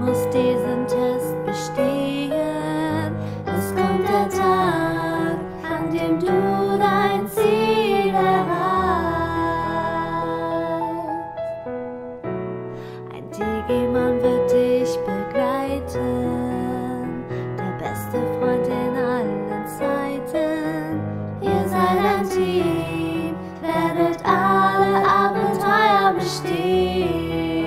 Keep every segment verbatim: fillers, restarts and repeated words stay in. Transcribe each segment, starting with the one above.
musst diesen Test bestehen. Es kommt der Tag, an dem du dein Ziel erreichst. Ein Digimann wird dich begleiten, der beste Freund in allen Zeiten. Ihr seid ein Team, werdet alle Abenteuer bestehen.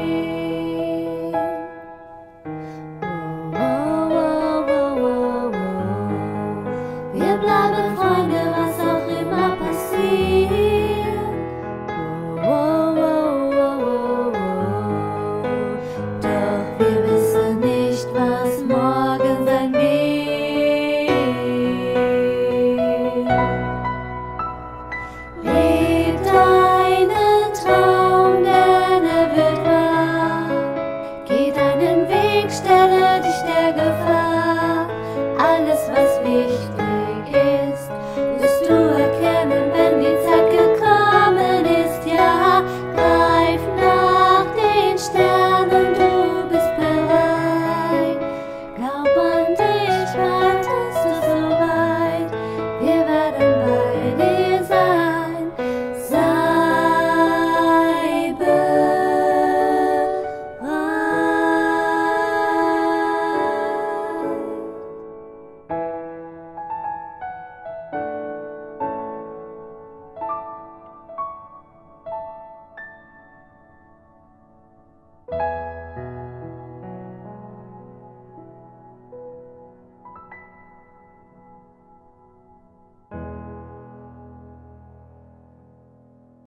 Oh, oh, oh, oh, oh. Wir bleiben Freunde, was auch immer passiert. Oh, oh, oh, oh, oh, oh. Doch wir wissen nicht, was morgen sein wird. Leb deinen Traum, denn er wird wahr. Geh deinen Weg, stelle dich der Gefahr.